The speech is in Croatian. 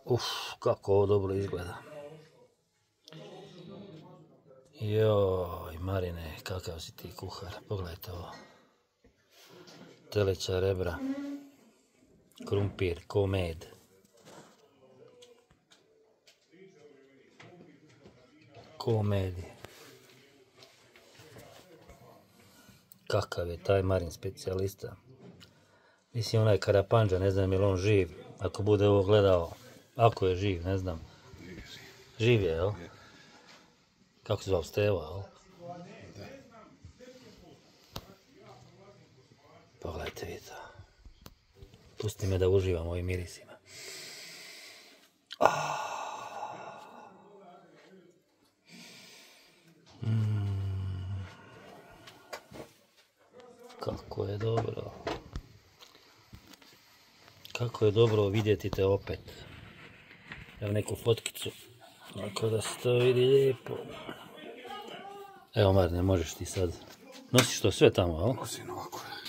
Kako ovo dobro izgleda. Joj, Marine, kakav si ti kuhar. Pogledajte ovo. Teleća rebra. Krumpir, ko med. Ko med. Kakav je taj Marin specijalista. Mislim, onaj Karapandža, ne znam je li on živ. Ako bude ovo gledao, ako je živ, ne znam. Živ je, jel? Kako se zvao, Stevo, jel? Pogledajte vi to. Pusti me da uživam ovim mirisima. Kako je dobro. Kako je dobro vidjeti te opet. Evo neku fotkicu. Tako da se to vidi lijepo. Evo Marine, možeš ti sad. Nosiš to sve tamo, jel? Nosim ovako.